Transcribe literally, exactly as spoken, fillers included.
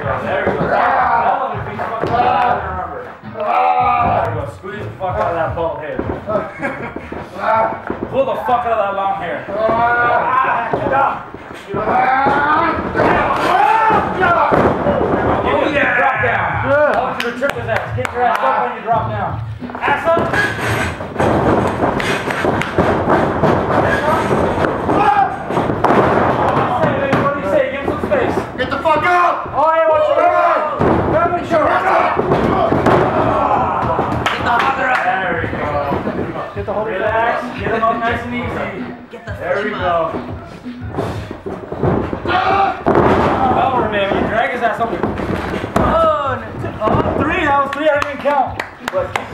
There we go. Now let me beat the fuck out of that. Remember. There we go. Squeeze the fuck out of that bald head. Pull the fuck out of that long hair. Get up. Get up. Oh yeah. Drop down. I want you to trip his ass. Get your ass up when you drop down. Ass up. What do you say? Give him some space. Get the fuck up! Oh, I want you to run! Run with your ass up! Get the hugger up. There we go. Get the whole Relax. Get him up nice and easy. Get the There we flame go. up. Over, man. You drag his ass over. Oh, oh, three. That was three. I didn't even count. But